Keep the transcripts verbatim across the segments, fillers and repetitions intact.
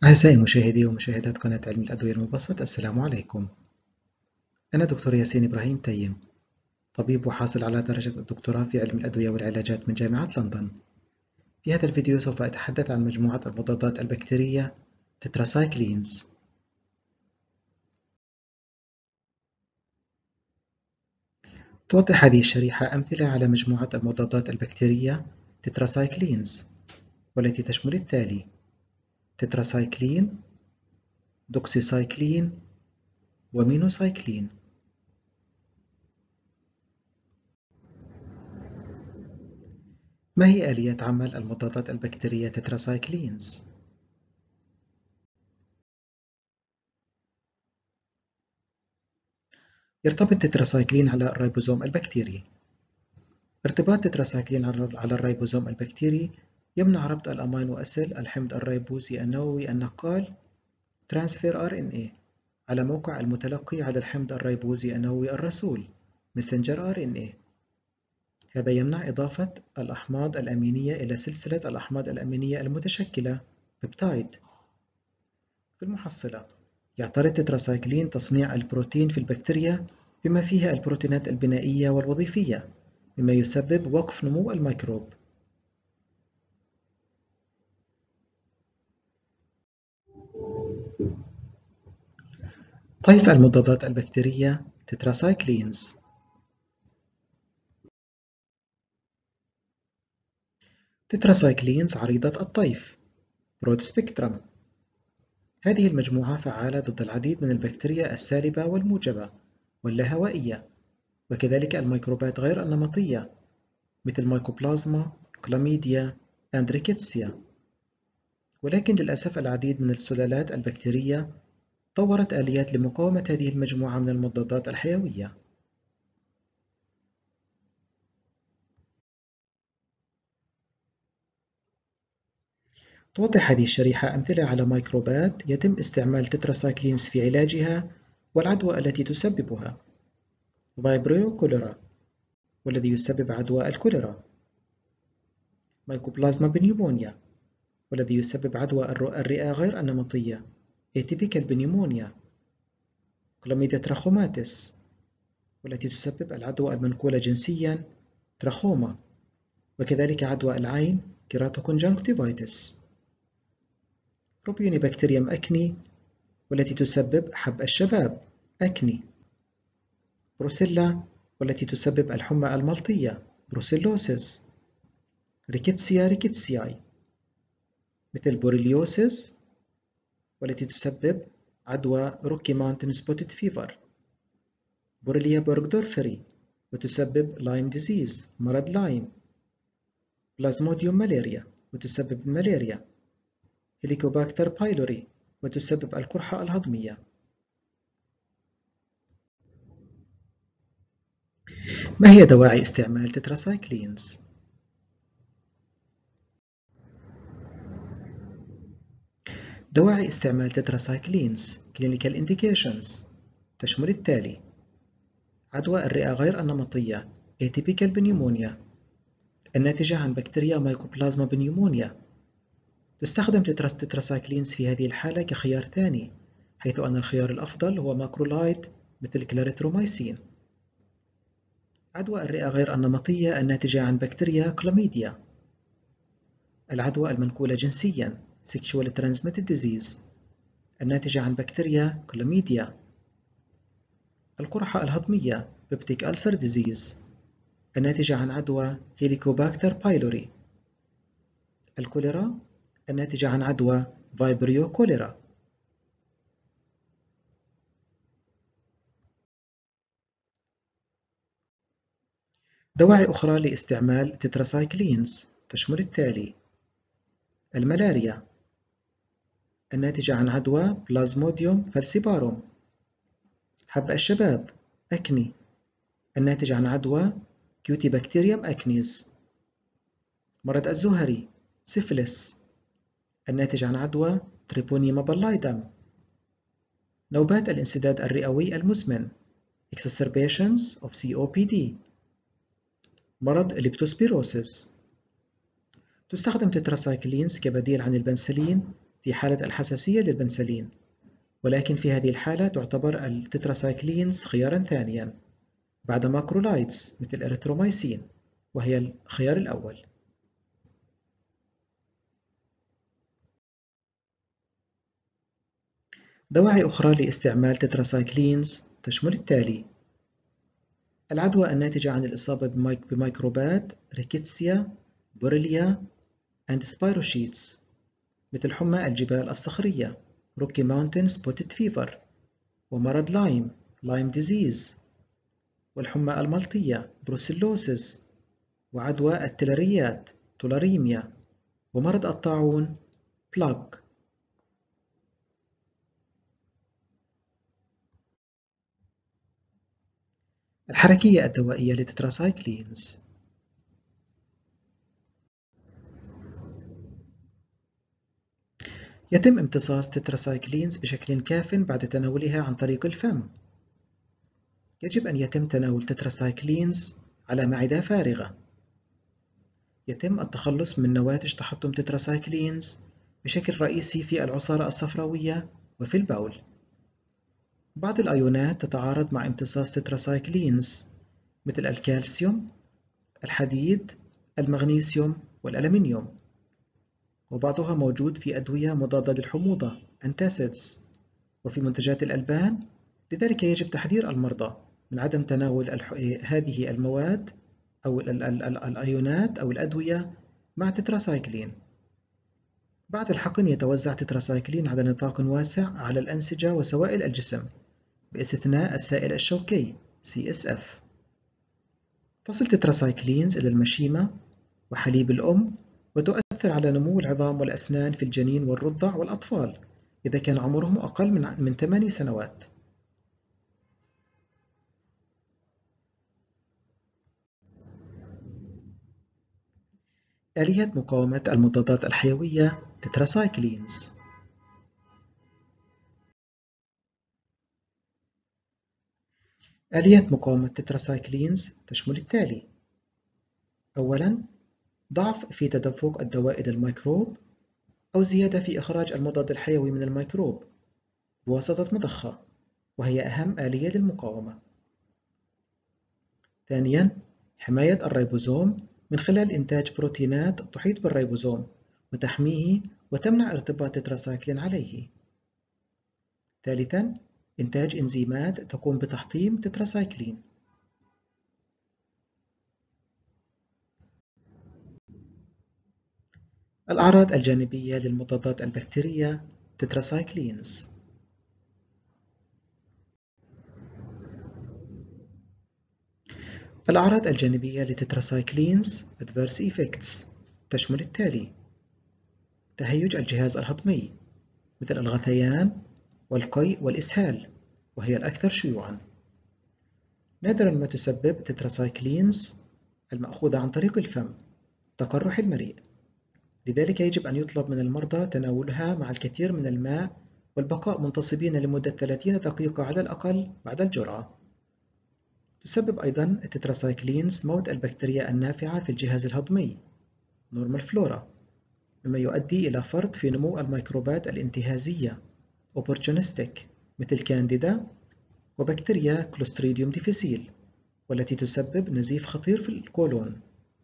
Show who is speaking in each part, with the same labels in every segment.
Speaker 1: أعزائي مشاهدي ومشاهدات قناة علم الأدوية المبسط، السلام عليكم. أنا دكتور ياسين إبراهيم تيم، طبيب وحاصل على درجة الدكتوراه في علم الأدوية والعلاجات من جامعة لندن. في هذا الفيديو سوف أتحدث عن مجموعة المضادات البكتيرية تتراسايكلينز. توضح هذه الشريحة أمثلة على مجموعة المضادات البكتيرية تتراسايكلينز، والتي تشمل التالي: تتراسايكلين، دوكسيسايكلين، ومينوسايكلين. ما هي آلية عمل المضادات البكتيرية تتراسايكلينز؟ يرتبط التتراسايكلين على الريبوزوم البكتيري. ارتباط التتراسايكلين على الريبوزوم البكتيري يمنع ربط الأمينو أسيد الحمض الريبوزي النووي النقال ترانسفير آر إن إيه على موقع المتلقي على الحمض الريبوزي النووي الرسول ماسنجر آر إن إيه. هذا يمنع إضافة الأحماض الأمينية إلى سلسلة الأحماض الأمينية المتشكلة بيبتايد. في المحصلة، يعترض التتراسايكلين تصنيع البروتين في البكتيريا بما فيها البروتينات البنائية والوظيفية، مما يسبب وقف نمو الميكروب. طيف المضادات البكتيرية تتراسايكلينز. تتراسايكلينز عريضة الطيف برود سبيكترم. هذه المجموعة فعالة ضد العديد من البكتيريا السالبة والموجبة واللاهوائية، وكذلك الميكروبات غير النمطية مثل مايكوبلازما، كلاميديا، أندريكيتسيا. ولكن للأسف العديد من السلالات البكتيرية طورت آليات لمقاومة هذه المجموعة من المضادات الحيوية. توضح هذه الشريحة أمثلة على ميكروبات يتم استعمال تتراسايكلينز في علاجها والعدوى التي تسببها. فايبريو كوليرا، والذي يسبب عدوى الكوليرا. مايكوبلازما بنيومونيا، والذي يسبب عدوى الرئة غير النمطية Atypical بنيومونيا. كلاميديا تراخوماتيس، والتي تسبب العدوى المنقولة جنسيا تراخوما، وكذلك عدوى العين كيراتوكونجنكتيفايتس. بروبيونيبكتيريم أكني، والتي تسبب حب الشباب أكني. بروسيلا، والتي تسبب الحمى الملطية بروسيلوسيس. ريكيتسيا ريكيتسياي، مثل بوريليوسيس، والتي تسبب عدوى روكي ماونتن سبوتد فيفر. بوريليا بورغدورفري، وتسبب لايم ديزيز مرض لايم. بلازموديوم مالاريا، وتسبب الملاريا. هيليكوباكتر بايلوري، وتسبب القرحة الهضمية. ما هي دواعي استعمال تتراسايكلينز؟ دواعي استعمال تتراسايكلينز Clinical Indications تشمل التالي: عدوى الرئة غير النمطية Atypical بنيومونيا الناتجة عن بكتيريا مايكوبلازما بنيومونيا. تستخدم تتراسايكلينز في هذه الحالة كخيار ثاني، حيث أن الخيار الأفضل هو ماكرولايد مثل كلاريثرومايسين. عدوى الرئة غير النمطية الناتجة عن بكتيريا كلاميديا. العدوى المنقولة جنسيا Sexually Transmitted Disease الناتجة عن بكتيريا كلاميديا. القرحة الهضمية Peptic Ulcer Disease الناتجة عن عدوى هيليكوباكتر بايلوري. الكوليرا الناتجة عن عدوى فايبريو كوليرا. دواعي أخرى لاستعمال تتراسايكلينز تشمل التالي: الملاريا الناتجة عن عدوى بلازموديوم فالسيباروم. حب الشباب أكني الناتج عن عدوى كيوتيبكتيريوم أكنيز. مرض الزهري سيفلس الناتج عن عدوى تريبونيما باللايدم. نوبات الانسداد الرئوي المزمن Exacerbations of سي أو بي دي. مرض الليبتوسبيروسيس. تستخدم تتراسايكلينز كبديل عن البنسلين في حالة الحساسية للبنسلين، ولكن في هذه الحالة تعتبر التتراسايكلينز خيارا ثانيا بعد ماكرولايدز مثل الإريثروميسين، وهي الخيار الأول. دواعي أخرى لاستعمال تتراسايكلينز تشمل التالي: العدوى الناتجة عن الإصابة بميكروبات ريكيتسيا، بوريليا and سبايروشيتس، مثل حمى الجبال الصخرية روكي ماونتن سبوتد فيفر، ومرض لايم لايم ديزيز، والحمى الملطية بروسيلوسيس، وعدوى التلاريات تولاريميا، ومرض الطاعون بلاغ. الحركية الدوائية للتتراسايكلينز: يتم امتصاص تتراسايكلينز بشكل كاف بعد تناولها عن طريق الفم. يجب أن يتم تناول تتراسايكلينز على معدة فارغة. يتم التخلص من نواتج تحطم تتراسايكلينز بشكل رئيسي في العصارة الصفراوية وفي البول. بعض الأيونات تتعارض مع امتصاص تتراسايكلينز مثل الكالسيوم، الحديد، المغنيسيوم، والألمنيوم، وبعضها موجود في أدوية مضادة للحموضة أنتاسيدز وفي منتجات الألبان. لذلك يجب تحذير المرضى من عدم تناول هذه المواد أو الأيونات أو الأدوية مع تتراسايكلين. بعد الحقن يتوزع تتراسايكلين على نطاق واسع على الأنسجة وسوائل الجسم باستثناء السائل الشوكي سي إس إف. تصل تتراسايكلينز إلى المشيمة وحليب الأم وتؤثر على نمو العظام والأسنان في الجنين والرضع والأطفال إذا كان عمرهم أقل من ثماني سنوات. آلية مقاومة المضادات الحيوية تتراسايكلينز: آلية مقاومة تتراسايكلينز تشمل التالي: أولاً، ضعف في تدفق الدواء إلى الميكروب أو زيادة في إخراج المضاد الحيوي من الميكروب بواسطة مضخة، وهي أهم آلية للمقاومة. ثانياً، حماية الريبوزوم من خلال إنتاج بروتينات تحيط بالريبوزوم وتحميه وتمنع ارتباط تتراسايكلين عليه. ثالثاً، إنتاج إنزيمات تقوم بتحطيم تتراسايكلين. الأعراض الجانبية للمضادات البكتيرية تتراسايكلينز: الأعراض الجانبية لتتراسايكلينز Adverse Effects تشمل التالي: تهيج الجهاز الهضمي مثل الغثيان والقيء والإسهال، وهي الأكثر شيوعاً. نادراً ما تسبب تتراسايكلينز المأخوذة عن طريق الفم تقرح المريء، لذلك يجب أن يطلب من المرضى تناولها مع الكثير من الماء والبقاء منتصبين لمدة ثلاثين دقيقة على الأقل بعد الجرعة. تسبب أيضاً التتراسايكلينز موت البكتيريا النافعة في الجهاز الهضمي نورمال فلورا، مما يؤدي إلى فرط في نمو الميكروبات الانتهازية opportunistic مثل كانديدا وبكتيريا كلوستريديوم ديفيسيل، والتي تسبب نزيف خطير في القولون.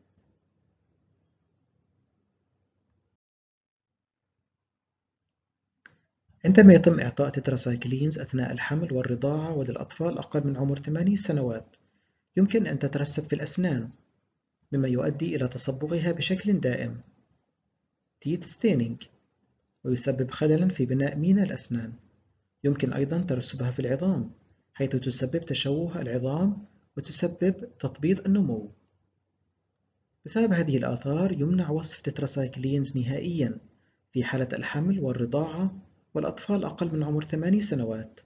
Speaker 1: عندما يتم إعطاء تتراسايكلينز أثناء الحمل والرضاعة وللأطفال أقل من عمر ثماني سنوات، يمكن أن تترسب في الأسنان، مما يؤدي إلى تصبغها بشكل دائم teeth staining، ويسبب خللاً في بناء مينا الأسنان. يمكن أيضاً ترسبها في العظام، حيث تسبب تشوه العظام وتسبب تثبيط النمو. بسبب هذه الآثار يمنع وصف تتراسايكلينز نهائياً في حالة الحمل والرضاعة والأطفال أقل من عمر ثماني سنوات.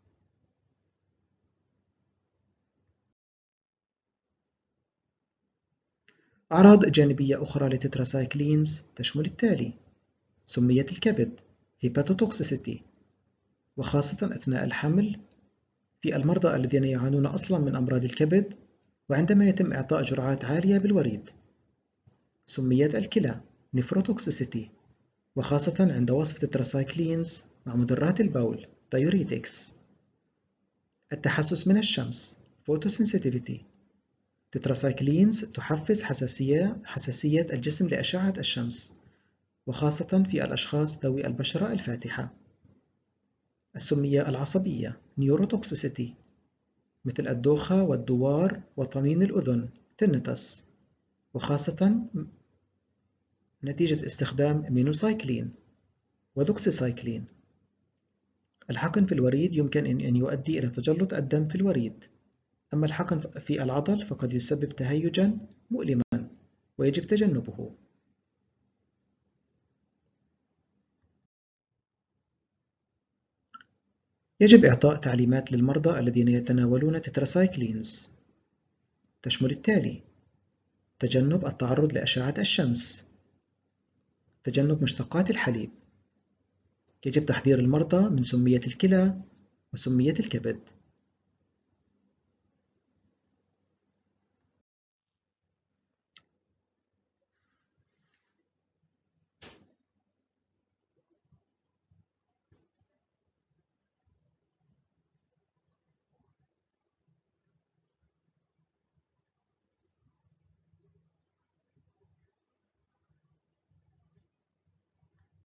Speaker 1: أعراض جانبية أخرى لتتراسايكلينز تشمل التالي: سمية الكبد هيباتوتوكسيسيتي، وخاصة أثناء الحمل في المرضى الذين يعانون أصلا من أمراض الكبد وعندما يتم إعطاء جرعات عالية بالوريد. سمية الكلى نيفروتوكسيسيتي، وخاصة عند وصف التراسايكلينز مع مضرات البول diuretics. التحسس من الشمس photosensitivity. تتراسايكلينز تحفز حساسية حساسية الجسم لأشعة الشمس، وخاصة في الأشخاص ذوي البشرة الفاتحة. السمية العصبية neurotoxicity، مثل الدوخة والدوار وطنين الأذن tinnitus، وخاصة نتيجة استخدام مينوسايكلين ودوكسيسايكلين. الحقن في الوريد يمكن أن يؤدي إلى تجلط الدم في الوريد، أما الحقن في العضل فقد يسبب تهيجا مؤلما ويجب تجنبه. يجب إعطاء تعليمات للمرضى الذين يتناولون تتراسايكلينز، تشمل التالي: تجنب التعرض لأشعة الشمس، تجنب مشتقات الحليب، يجب تحذير المرضى من سمية الكلى وسمية الكبد.